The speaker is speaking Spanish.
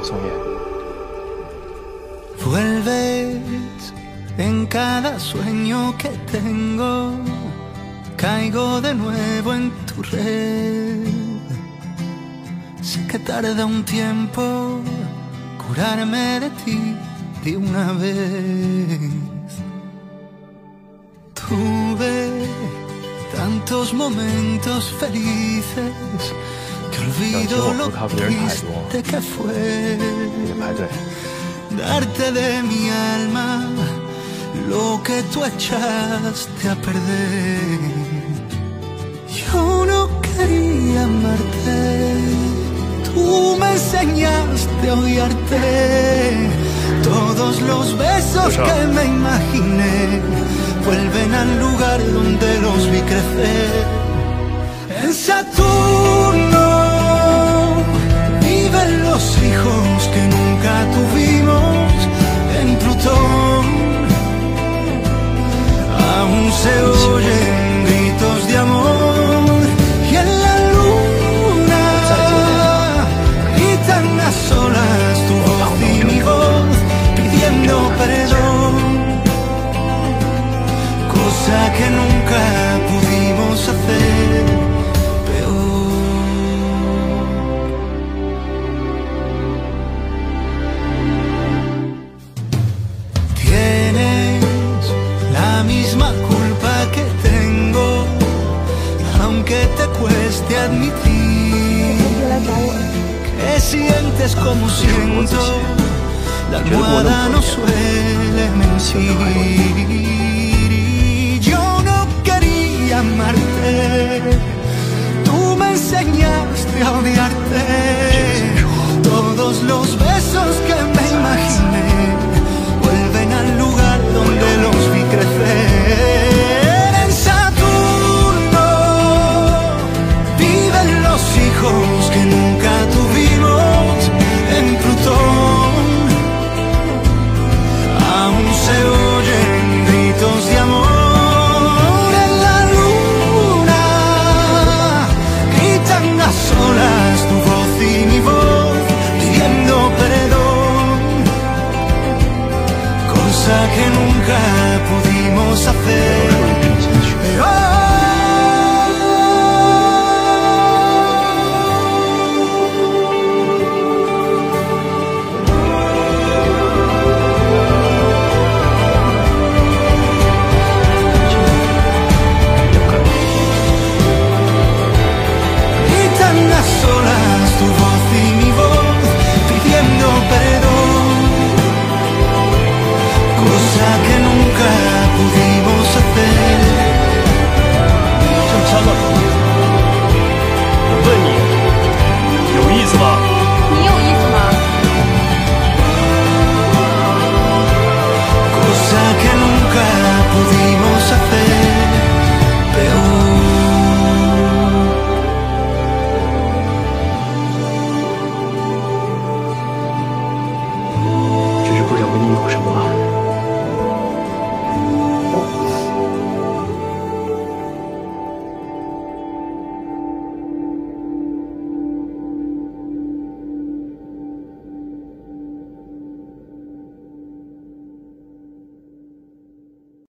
柳松叶。 Vuelves en cada sueño que tengo, caigo de nuevo en tu red. Sé que tarda un tiempo curarme de ti de una vez. Tuve tantos momentos felices que olvido lo triste que fue. Darte de mi alma lo que tú echaste a perder. Yo no quería amarte, tú me enseñaste a odiarte. Todos los besos que me imaginé vuelven al lugar donde los vi crecer. En Saturno viven los hijos que nunca tuvimos. En Plutón aún se oyen gritos de amor. Y en la luna gritan a solas tu voz y mi voz pidiendo perdón, cosa que nunca pudimos hacer. Cueste admitir que sientes como siento, la almohada no suele mentir. Y yo no quería amarte, tú me enseñaste a odiarte. Todos los besos que me imaginé vuelven al lugar donde los vi crecer. Que nunca tuvimos. En Plutón aún se oyen gritos de amor. En la luna gritan a solas tu voz y mi voz pidiendo perdón, cosa que nunca pudimos hacer.